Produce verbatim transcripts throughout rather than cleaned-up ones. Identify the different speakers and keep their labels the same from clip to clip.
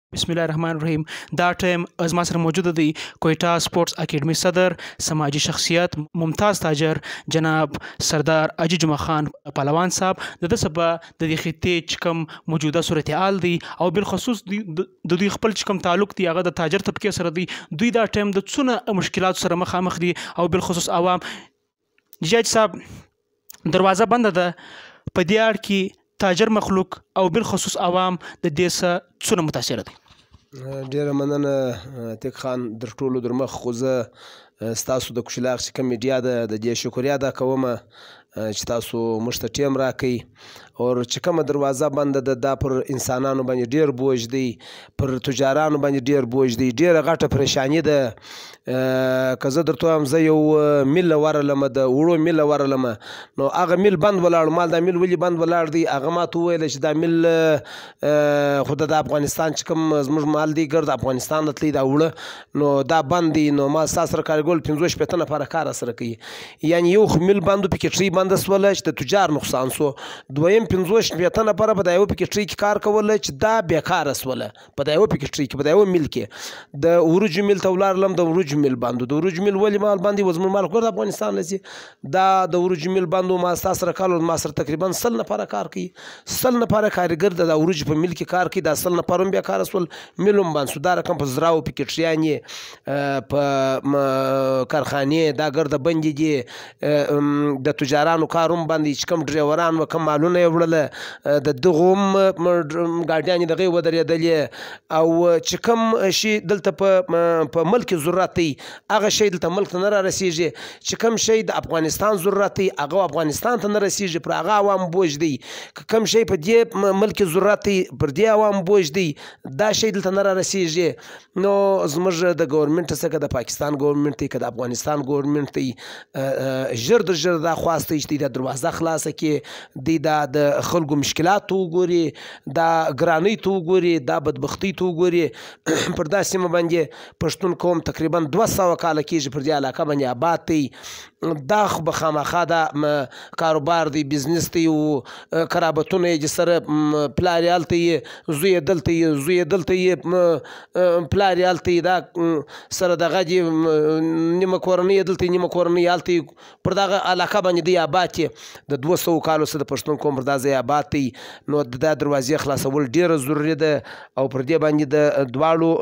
Speaker 1: بسم الله الرحمن الرحیم. دا ټایم زما سره موجوده دی کویټا سپورټس اکیډمي صدر سماجي شخصیت ممتاز تاجر جناب سردار حاجی جمعہ خان پهلوان صاحب. د ده څخه به د دې خطې چې کوم موجوده صورتحال دی او بالخصوص د دوی خپل چې کوم تعلق دی هغه د تاجر طبقې سره دی. دوی دا ټایم د څونه مشکلاتو سره مخامخ دي او بالخصوص عوام. جاج صاحب دروازه بنده ده، په دې اړه کې تاجر مخلوق او بالخصوص عوام د دې څخه څونه متاثره دي؟
Speaker 2: ډیره مننه عتیق خان، در ټولو در مخ خو زه ستاسو د کوشلاغ چې کوم میډیا ده د دې شکریا ادا کومه چې تاسو موږ ته ټیم راکوئ او چې کومه دروازه بنده ده دا پر انسانانو باندې ډیر بوج دی، پر تجارانو باندې ډیر بوج دی، ډیره غټه پریشاني ده. که زه درته وایم زه یو میل ورغلم، د وړو میل ورغلم، نو هغه میل بند ولاړ. مال دا میل ولې بند ولاړ دی؟ هغه ماته وویل چې دا میل خو د افغانستان چې کوم زموږ مال دی ګرد افغانستان ته تللی دا وړه، نو دا بند دی. نو ما ستا سره کارګرول پنځوس شپېته نفره کار سره کوي، یعنې یو خو میل بند و پکې ټرۍ بنده سوله چې د تجار نقصان سو، دویم پنځوس شپېته نفره په دا یوه پکې ټرۍ کې کار کوله چې دا بیکاره سوله په دا یوه پکې ټرۍ کې په دا یوه میل کې. د وریجو میل ته ولاړلم، د وریجو میل بند و. د وریجو میل ولې مال بند و؟ زموږ مال خو د افغانستان نه ځي. دا د وریجو میل بند و. ما ستا سره کار ما سره تقریبا سل نفره کار کوي، سل نفره کارګر د وریجو په میل کې کار کوي. دا سل نفره هم بیکاره سول، میل هم بند سو. دا رقم په زراو پکې ټریانې په کارخانې دا ګرده بندې دي. د تجارانو کار هم بند دی، چې کوم ډریوران و کوم مالونه یې وړله د دغو هم ګاډیانې دغې ودرېدلې. او چې کوم شي دلته په ملک ضرورت دی هغه شی دلته ملک ته نه را رسېږي، چې کوم شی د افغانستان ضرورت دی هغه افغانستان ته نه رسېږي، پر هغه عوام بوج دی. که کوم شی په دې ملک ضرورت دی پر دې عوام بوج دی، دا شی دلته نه را رسېږي. نو زموږ د ګورنمنټ څخه د پاکستان ګورنمنټ دی که د افغانستان ګورنمنټ دی، ژر در ژر دا خواسته چې دی دا دروازه خلاصه کړي، دی دا د خلکو مشکلات ته وګوري، دا ګرانۍ ته وګوري، دا بدبختۍ ته وګوري. پر دا سیمه باندې پښتون قوم تقریبا دوه سوه کاله کېږي پر دې علاقه باندې آباد دی. دا خو به خامخا دا کاروبار دی، بزنس دی، او قرابتونه یې سره پلار یې هلته یې، زوی یې دلته یې، زوی یې دلته یې، پلار یې هلته یې، دا سره دغه دي، نیمه کورنۍ یې دلته یې، نیمه کورنۍ یې هلته یې، پر دغه علاقه باندې دی آباد کې. د دوه سوو کالو څخه د پښتون قوم پر دا ځای آباد دی. نو د دا دروازې خلاصول ډېره ضروري ده او پر دې باندې د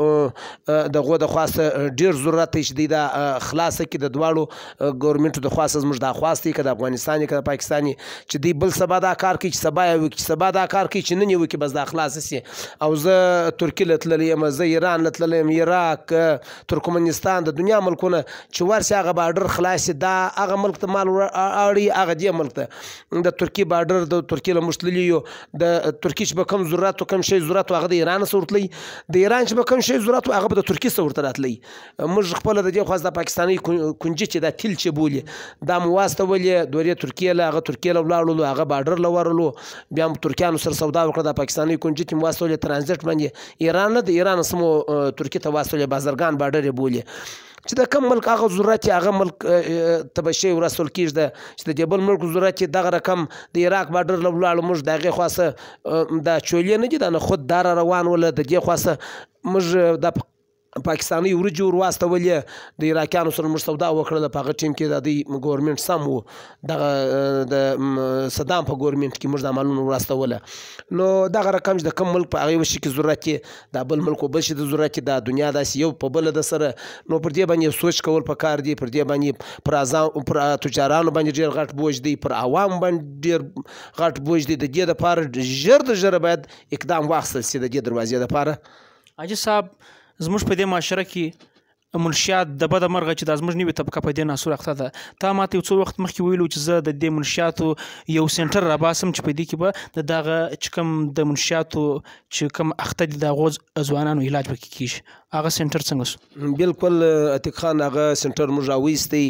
Speaker 2: دواړو دغو د خواسته ډېر ضرورت دی چې دوی دا خلاصه کړي. د دواړو ګورنمنټو د خواسته زموږ دا خواست دی، که د افغانستان که د پاکستان، چې دوی بل سبا دا کار کوي چې سبا یې وکړي، چې سبا دا کار کوي چې نن یې وکړي، بس دا خلاصه سي. او زه ترکي له تللی یم، زه ایران له تللی یم، عراق، ترکمنستان، د دنیا ملکونه چې ورسي هغه بارډر خلاص دا هغه ملک ته مال اړي، هغه دې ملک ته د ترکي بارډر د ترکي له موږ تللي یو، د ترکي چې به کوم ضرورت و کوم شی ضرورت و هغه د ایران څخه ورتلی، د ایران چې به کوم شی ضرورت و هغه به د ترکي څخه ورته راتلی. موږ خپله د دې خواست د پاکستاني کنجي چې دا تیل چې بولي دا مو واستولې دورې ترکیې له، هغه ترکیې له ولاړلو، هغه بارډر له ورغلو، بیا مو ترکیانو سره سودا وکړه، د پاکستاني کنجي چې مو واستولې ترانزیټ باندې ایران نه، د ایران څخه مو ترکي ته واستولې، بازرګان بارډر یې بولي. چې د کوم ملک هغه ضرورت یې هغه ملک ته به شی ورسول کېږي، چې د دې بل ملک ضرورت یې دغه رقم د عراق بارډر له ولاړو، موږ د هغې خواسته دا چولې نه دي، دا نه خود دا را روان وله، د دې خواسته موږ د پاکستاني وریجې ور واستولې، د عراقیانو سره موږ سودا وکړله. په هغه ټیم کې د دوی ګورنمنټ سم و، دغه د صدام په ګورنمنټ کې موږ دا مالونه ور واستوله. نو دغه رقم چې د کوم ملک په هغه یو شي کې ضرورت یې دا بل ملک و بل شي د ضرورت یې دا دنیا داسې یو په بله ده سره. نو پر دې باندې سوچ کول پکار دي، پر دې باندې پر ازام پر تجارانو باندې ډېر غټ بوج دی، پر عوام باندې ډېر غټ بوج دی. د دې دپاره ژر د ژره باید اقدام واخیستل سي د دې دروازې دپاره.
Speaker 1: حاجي صاحب زموږ په دې معاشره کې منشیات د بده مرغه چې دا زموږ نوې طبقه په دې ناسور اخته ده. تا ماته یو څو وخت مخکې ویلو چې زه د دې منشیاتو یو سنټر راباسم چې په دې کې به د دغه چې کوم د منشیاتو چې کوم اخته دي د هغو ځوانانو علاج به کېږي، هغه سنټر څنګه سو؟
Speaker 2: بالکل عتیق خان، هغه سنټر موږ راویستی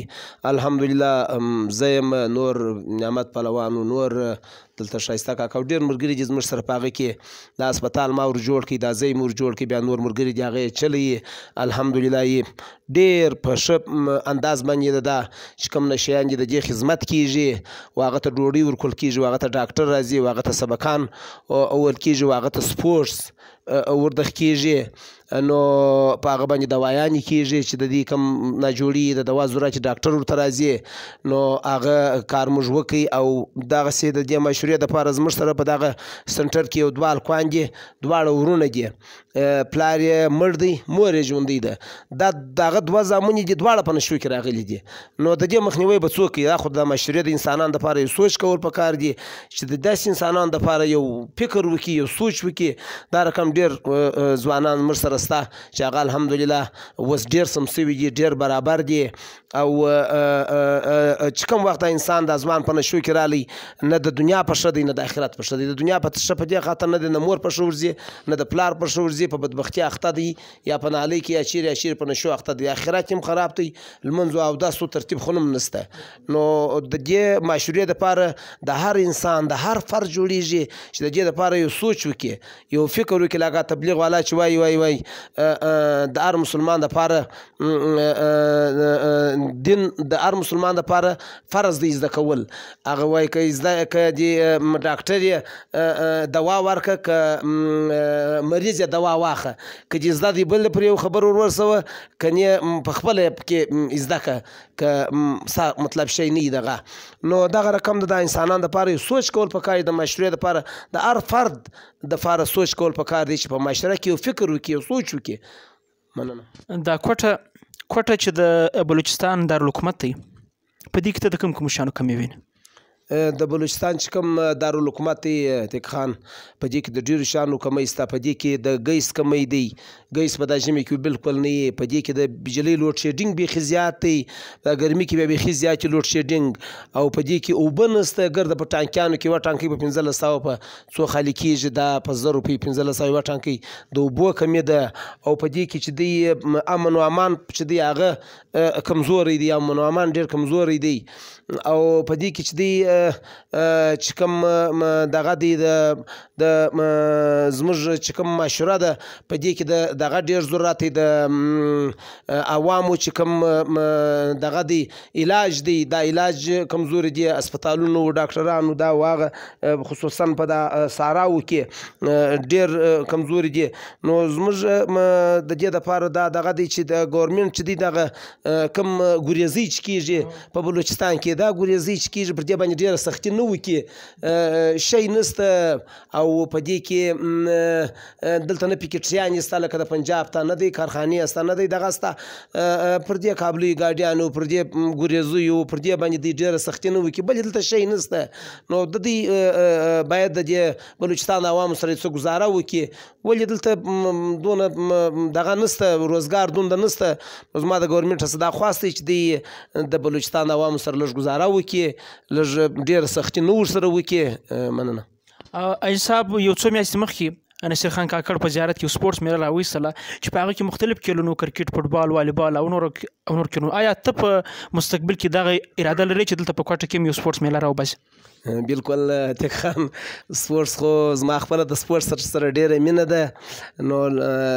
Speaker 2: الحمدلله. زه یم، نور نعمت پهلوان، نور دلته ښایسته کاکا، ډېر ملګري دي زموږ سره په هغه کې. دا هسپتال ما ور جوړ کړي، دا ځای مو ور جوړ کړي، بیا نور ملګري دي هغه یې چلی، الحمدلله یې ډېر په ښه انداز باندې دا چې کوم نشیان دي د دې خدمت کېږي و هغه ته ډوډۍ ورکول کېږي و هغه ته ډاکټر راځي و هغه ته سبقان ویل کېږي و هغه ته سپورټس وردخ کېږي نو په هغه باندې دوايانې کېږي چې د دې کوم ناجوړي د دوا ضرورت چې ډاکټر ورته راځي نو هغه کار موږ وکړي او دغسې د دې مشورې دپاره زموږ سره په دغه سنټر کې یو دوه هلکان دي دواړه ورونه دي پلار یې مړ دی مور یې ژوندۍ ده دا د هغه دوه زامن دي دواړه په نشو کې راغلي دي نو د دې مخنیوی به څوک کوي دا خو د مشورې د انسانانو دپاره یو سوچ کول پکار دي چې د داسې انسانانو دپاره یو فکر وکړي یو سوچ وکړي دا رقم ډېر ځوانان موږ سره شته چې هغه الحمدلله اوس ډېر سم سوي دي ډېر برابر دي او چې کوم وخت انسان د ځوان په نشو کې رالی نه د دنیا په ښه دی نه د آخرت په ښه دی د دنیا په ښه په دې خاطر نه دی نه مور په ښه ورځي نه د پلار په ښه ورځي په بدبختي اخته دی یا په نالۍ کې یا چیرې یا چیرې په نشو اخته دی آخرت هم خراب دی لمونځ او اوداسو ترتیب خو هم نشته نو د دې مشورې دپاره د هر انسان د هر فرد جوړیږي چې د دې دپاره یو سوچ وکړي یو فکر وکړي لکه تبلیغ والا چې وایي وایي وایي د هر مسلمان دپاره دین د هر مسلمان دپاره فرض دی زده کول هغه وایي که زده که د ډاکټر یې دوا ورکړه که مریض یې دوا واخه که دې زده دی بل پرې یو خبر ور ورسوه که نه په خپله پکې زده کړه که ستا مطلب شی نه وي دغه نو دغه رقم د انسانانو دپاره یو سوچ کول پکار د مشورې دپاره د هر فرد دپاره سوچ کول پکار دی چې په مشوره کې یو فکر وکړي یو سوچ وکړي مننه
Speaker 1: دا کوټه کوټه چې د بلوچستان دارالحکومت دی په دې کې ته د کوم کوم شیانو کمی وینې
Speaker 2: د بلوچستان چې کوم دارالحکومت دی عتیق خان په دې کې د ډېرو شیانو کمی شته په دې کې د ګیس کمی دی ګیس په دا ژمي کې بالکل نه وي په دې کې د بجلۍ لوډ شیډینګ بیخي زیات دی په ګرمي کې بیا بیخي زیات لوډ شیډینګ او په دې کې اوبه نشته ګرده په ټانکیانو کې یوه ټانکۍ په پنځلس سوه په څو خالي کېږي دا په زر روپۍ پنځلس سوه یوه ټانکۍ د اوبو کمي ده او په دې کې چې دی امن و امان چې دی هغه کمزوری دی امن و امان ډېر کمزوری دی او په دې کې چې دی چې کوم دغه دی د زموږ چې کوم مشوره ده په دې کې د دغه ډېر ضرورت دی د عوامو چې کوم دغه دی علاج دی دا علاج کمزوري دی اسپتالونو ډاکټرانو دا واغه خصوصا په دا صحراو کې ډېر کمزوري دی نو زموږ د دې دپاره دا دغه دی چې د ګورمنټ چې دی دغه کوم ګریزۍ چې کېږي په بلوچستان کې دا ګریزۍ چې کېږي پر دې باندې ډېره سختي نه وکړي شی نشته او په دې کې دلته نه پیکټریانې شته لکه د پنجاب ته نه دی کارخانې شته نه دی دغه شته پر دې کابلي ګاډیانو پر دې ګریزیو پر دې باندې دوی ډېره سختي نه وکړي بلې دلته شی نشته نو د دوی باید د دې بلوچستان عوامو سره څه ګزاره وکړي ولې دلته دونه دغه نشته روزګار دومره نشته زما د ګورمنټ څخه دا خواست دی چې دوی د بلوچستان عوامو سره لږ ګزاره وکړي لږ ډېره سختي نه ورسره وکړي مننه
Speaker 1: حاجي صاحب یو څو میاشتې مخکې نصیر خان کاکړ په زیارت کې یو سپورټس میله راویستله چې په هغه کې مختلف کیلونو کرکټ فوټبال والیبال او نور او نور کیلونو آیا ته په مستقبل کې دغه اراده لرې چې دلته په کوټه کې یو سپورټس میله راوباسې
Speaker 2: بالکل عتیق خان سپورټس خو زما خپله د سپورټس سره ډېره مینه ده نو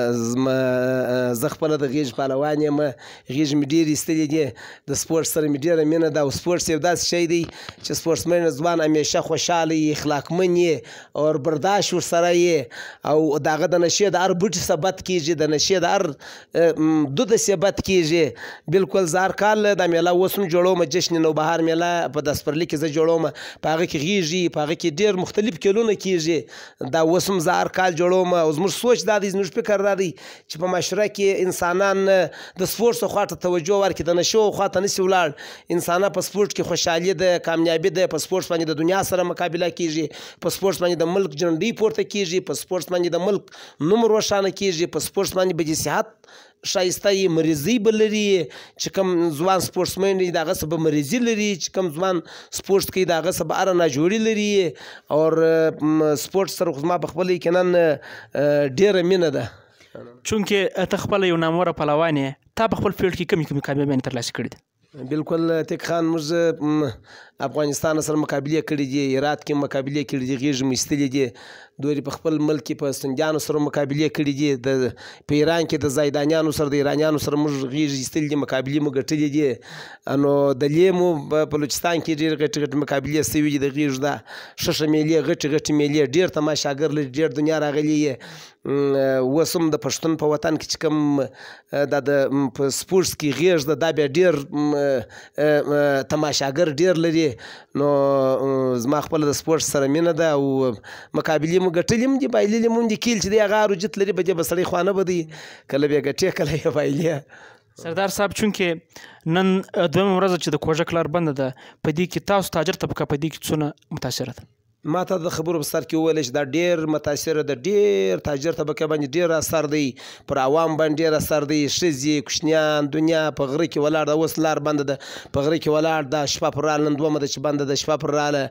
Speaker 2: زه خپله د غېږ پهلوان یم غېږ مې ډېرې ایستلې دي د سپورټس سره مې ډېره مینه ده او سپورټس یو داسې شی دی چې سپورټسمن ځوان همیشه خوشحاله یي اخلاقمن یې او برداشت ورسره یې او د هغه د نشې د هر بوټي څخه بد کېږي د نشې د هر دود څخه بد کېږي بالکل زه هر کال دا میله اوس هم جوړوم جشن نوبهار میله په دسپرلي کې زه جوړوم په هغه کې غېږي په هغه کې ډېر مختلف کیلونه کېږي دا اوس هم زه هر کال جوړوم او زموږ سوچ دا دی زموږ فکر دا دی چې په معاشره کې انسانان د سپورټس خوا ته توجه ورکړي د نشو خوا ته نشي ولاړ انسانان په سپورټ کې خوشحالي ده کامیابي ده په سپورټس باندې د دنیا سره مقابله کېږي په سپورټس باندې د ملک جنډۍ پورته کېږي په سپورټس باندې د ملک نوم روښانه کېږي په سپورټس باندې به د صحت ښایسته یي مریضۍ به لري چې کوم ځوان سپورټسمن دی د هغه څه به مریضي لري چې کوم ځوان سپورټس کوي د هغه څه به هره ناجوړي لري او سپورټس سره خو زما په خپله یقینا ډېره مینه ده
Speaker 1: چونکې ته خپله یو ناموره پهلوان یې تا په خپل فیلډ کې کومې کومې کامیابیانې ترلاسه کړي دي
Speaker 2: بالکل عتیق خان موږ افغانستان سره مقابلې کړي دي، هرات کې مقابلې کړي دي، غېږ مو ایستلې دي، دوی په خپل ملک کې په سندیانو سره مقابلې کړي دي، د په ایران کې د زیدانیانو سره د ایرانیانو سره موږ غېږ ایستلې دي، مقابلې مو ګټلې دي. نو د لیمو په بلوچستان کې ډېر غټې غټې مقابلې سوي دي د غېږ دا ښه میلې غټې غټې میلې ډېر تماشاګر لري، ډېر دنیا راغلي یې. اوس هم د پښتون په وطن کې چې کوم دا د په سپورټس کې غېږ ده دا بیا ډېر تماشاګر ډېر لري. نو زما خپله د سپورټس سره مینه ده او مقابلې مو ګټلې هم دي، بایللې مو هم دي. کیل چې دی هغه هر جت لري، به دې به سړی خوا نه بدوي، کله به یې ګټې کله یې بایلې.
Speaker 1: سردار صاحب چونکې نن دویمه ورځ چې د کوژک لار بنده ده، په دې کې تاسو تاجر طبقه په دې کې څونه متاثره ده؟
Speaker 2: ما ته د خبرو په سر کې وویل چې دا ډېر متاثره ده، ډېر تاجر طبقه باندې ډېر اثر دی، پر عوام باندې ډېر اثر دی. ښځې کوچنیان دنیا په غره کې ولاړ ده، اوس لار بنده ده، په غره کې ولاړ ده، شپه پر راله، نن دومه ده چې بنده ده، شپه پر راله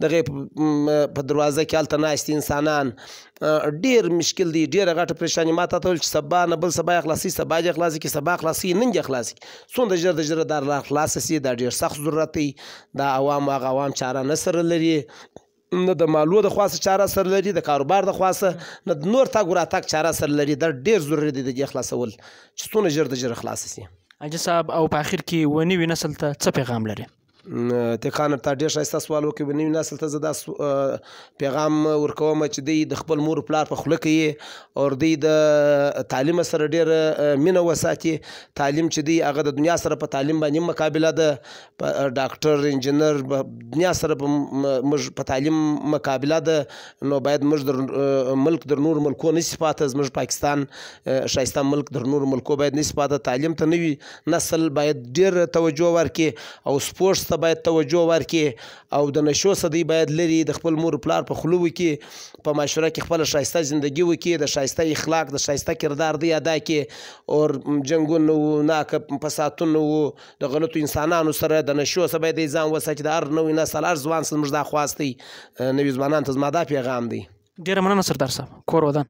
Speaker 2: دغې په دروازه کې هلته ناست انسانان ډېر مشکل دی، ډېره غټه پریشاني. ما ته ته ویل چې سبا نه بل سبا یې خلاصوي، سبا دې خلاصوي کې سبا خلاصوي، نن دې خلاصوي، څومره ژر د ژره دا لار خلاصه سي، دا ډېر سخت ضرورت دی. دا عوام هغه عوام چاره نه سره لري، نه د مالو د خواسه چاره سره لري، د کاروبار د خواسه نه د نور تګ راتګ چاره سره لري. دا ډېر ضروري دی د دې خلاصول چې څونه ژر د ژره خلاصه سي.
Speaker 1: حاجي صاحب او په اخر کې و نوي نسل ته څه پیغام لري؟
Speaker 2: عتیق خان تا ډېر ښایسته سوال وکړ. نوي نسل ته زه دا پیغام ورکوم چې دوی د خپل مور پلار په خوله کې او دوی د تعلیم سره ډېره مینه وساتي. تعلیم چې دی هغه د دنیا سره په تعلیم باندې مقابله ده، په ډاکټر انجینر دنیا سره موږ په تعلیم مقابله ده. نو باید موږ در ملک در نور ملکو نشي پاته، زموږ پاکستان ښایسته ملک در نور ملکو باید نشي پاته. تعلیم ته نوي نسل باید ډېر توجه ورکړي او سپورټس ته باید توجه ورکړي او د نشو څخه دوی باید لرې د خپل مور پلار په خوله وکړي، په معاشره کې خپله ښایسته زندګي وکړي، د ښایسته اخلاق د ښایسته کردار دوی ادا کړي او جنګونه و ناکه فسادونه و د غلطو انسانانو سره د نشو څخه باید یې ځان وساتي. د هر نوي نسل هر ځوان سره زموږ دا خواست دی، نوي ځوانانو ته زما دا پیغام دی.
Speaker 1: ډېره مننه سردار صاحب، کور ودان.